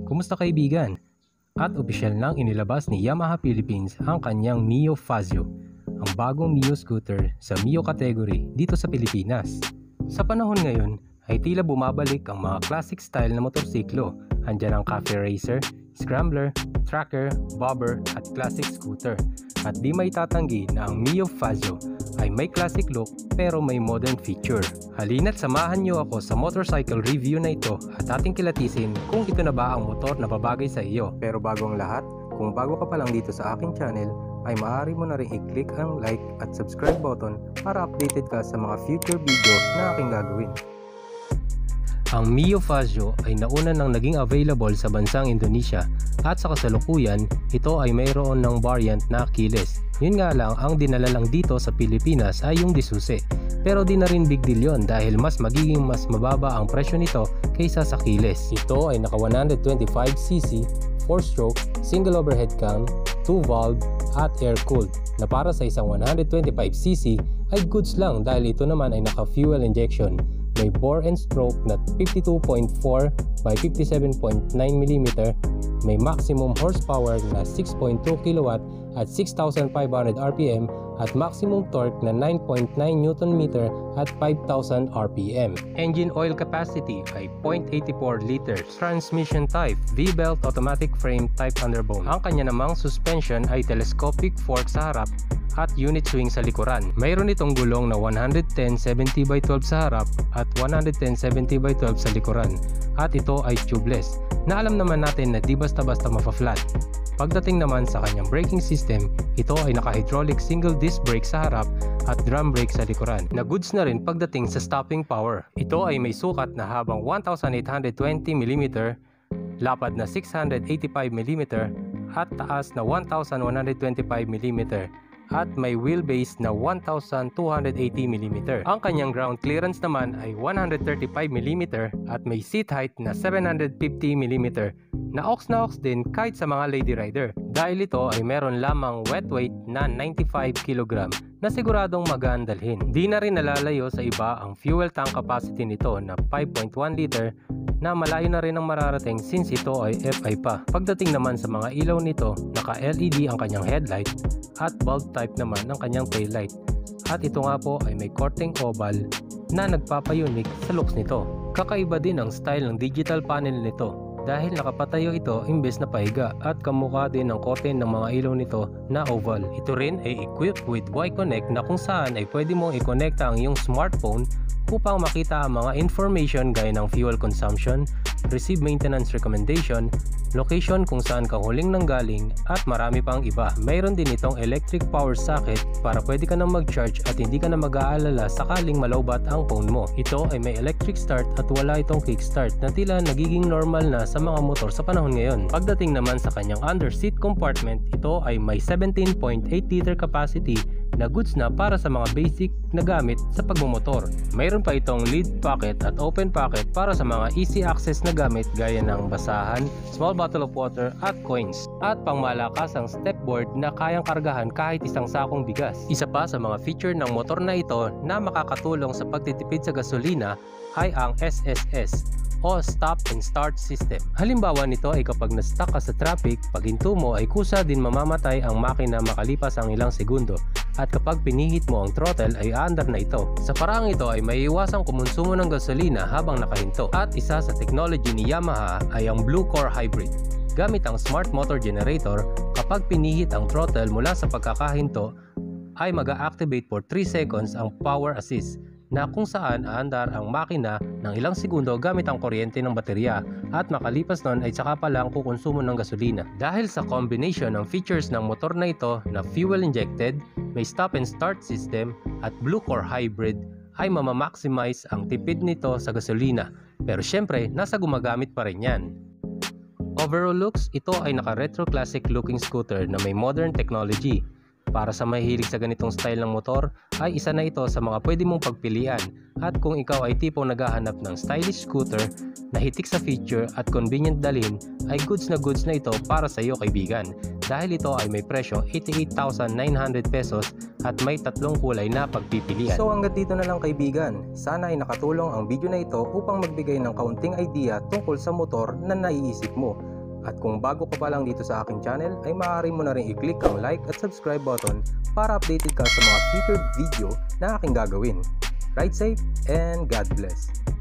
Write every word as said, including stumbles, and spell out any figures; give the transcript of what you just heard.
Kumusta kaibigan? At opisyal nang inilabas ni Yamaha Philippines ang kanyang Mio Fazio, ang bagong Mio scooter sa Mio category dito sa Pilipinas. Sa panahon ngayon ay tila bumabalik ang mga classic style na motorsiklo. Andyan ang cafe racer, scrambler, tracker, bobber at classic scooter. At di may tatanggi na ang Mio Fazio ay may classic look pero may modern feature. Halina't samahan niyo ako sa motorcycle review na ito at ating kilatisin kung ito na ba ang motor na babagay sa iyo. Pero bago ang lahat, kung bago ka pa lang dito sa aking channel, ay maaari mo na rin i-click ang like at subscribe button para updated ka sa mga future video na aking gagawin. Ang Mio Fazio ay nauna nang naging available sa bansang Indonesia at sa kasalukuyan, ito ay mayroon ng variant na keyless. Yun nga lang, ang dinala lang dito sa Pilipinas ay yung disusi. Pero di na rin big deal yun dahil mas magiging mas mababa ang presyo nito kaysa sa keyless. Ito ay naka one twenty-five c c, four stroke, single overhead cam, two valve at air-cooled na para sa isang one twenty-five c c ay goods lang dahil ito naman ay naka fuel injection. May bore and stroke na fifty-two point four by fifty-seven point nine millimeter, may maximum horsepower na six point two kilowatt at six thousand five hundred R P M at maximum torque na nine point nine newton meter at five thousand R P M. Engine oil capacity ay zero point eight four liters. Transmission type, V-belt automatic frame type underbone. Ang kanya namang suspension ay telescopic fork sa harap at unit swing sa likuran. Mayroon itong gulong na one ten seventy by twelve sa harap at one ten seventy by twelve sa likuran. At ito ay tubeless, na alam naman natin na di basta-basta mafa-flat. Pagdating naman sa kanyang braking system, ito ay naka-hydraulic single disc brake sa harap at drum brake sa likuran, na goods na rin pagdating sa stopping power. Ito ay may sukat na habang one thousand eight hundred twenty millimeter, lapad na six hundred eighty-five millimeter at taas na one thousand one hundred twenty-five millimeter. At may wheelbase na one thousand two hundred eighty millimeter. Ang kanyang ground clearance naman ay one hundred thirty-five millimeter at may seat height na seven hundred fifty millimeter na aux na aux din kahit sa mga lady rider. Dahil ito ay meron lamang wet weight na ninety-five kilogram na siguradong magaan dalhin. Di na rin nalalayo sa iba ang fuel tank capacity nito na five point one liter na malayo na rin ang mararating since ito ay F I pa. Pagdating naman sa mga ilaw nito, naka-L E D ang kanyang headlight at bulb type naman ang kanyang taillight. At ito nga po ay may korteng oval na nagpapayunik sa looks nito. Kakaiba din ang style ng digital panel nito dahil nakapatayo ito imbes na pahiga at kamukha din ang korte ng mga ilaw nito na oval. Ito rin ay equipped with Y-Connect na kung saan ay pwede mong i-connecta ang iyong smartphone upang makita ang mga information gaya ng fuel consumption, receive maintenance recommendation, location kung saan ka huling nanggaling at marami pang iba. Mayroon din itong electric power socket para pwede ka nang mag-charge at hindi ka na mag-aalala sakaling malowbat ang phone mo. Ito ay may electric start at wala itong kickstart na tila nagiging normal na sa mga motor sa panahon ngayon. Pagdating naman sa kanyang under seat compartment, ito ay may seventeen point eight liter capacity na goods na para sa mga basic na gamit sa pagmumotor. Mayroon pa itong lid pocket at open pocket para sa mga easy access na gamit gaya ng basahan, small bottle of water at coins. At pangmalakas ang stepboard na kayang kargahan kahit isang sakong bigas. Isa pa sa mga feature ng motor na ito na makakatulong sa pagtitipid sa gasolina ay ang S S S o Stop and Start System. Halimbawa nito ay kapag na-stuck ka sa traffic, pag hinto mo ay kusa din mamamatay ang makina makalipas ang ilang segundo. At kapag pinihit mo ang throttle ay aandar na ito. Sa paraang ito ay maiiwasang kumonsumo ng gasolina habang nakahinto. At isa sa technology ni Yamaha ay ang Blue Core Hybrid. Gamit ang Smart Motor Generator, kapag pinihit ang throttle mula sa pagkakahinto ay mag-a-activate for three seconds ang Power Assist, na kung saan aandar ang makina ng ilang segundo gamit ang kuryente ng baterya at makalipas nun ay saka pa lang kukonsumo ng gasolina. Dahil sa combination ng features ng motor na ito na fuel injected, may stop and start system at Blue Core Hybrid ay mamamaximize ang tipid nito sa gasolina. Pero syempre, nasa gumagamit pa rin yan. Overall looks, ito ay naka-retro classic looking scooter na may modern technology. Para sa mahilig sa ganitong style ng motor, ay isa na ito sa mga pwede mong pagpilian. At kung ikaw ay tipong naghahanap ng stylish scooter na hitik sa feature at convenient dalhin, ay goods na goods na ito para sa iyo kaibigan. Dahil ito ay may presyong eighty-eight thousand nine hundred pesos at may tatlong kulay na pagpipilian. So hanggang dito na lang kaibigan. Sana ay nakatulong ang video na ito upang magbigay ng kaunting idea tungkol sa motor na naiisip mo. At kung bago ka pa lang dito sa aking channel ay maaari mo na rin i-click ang like at subscribe button para updated ka sa mga future video na aking gagawin. Ride safe and God bless!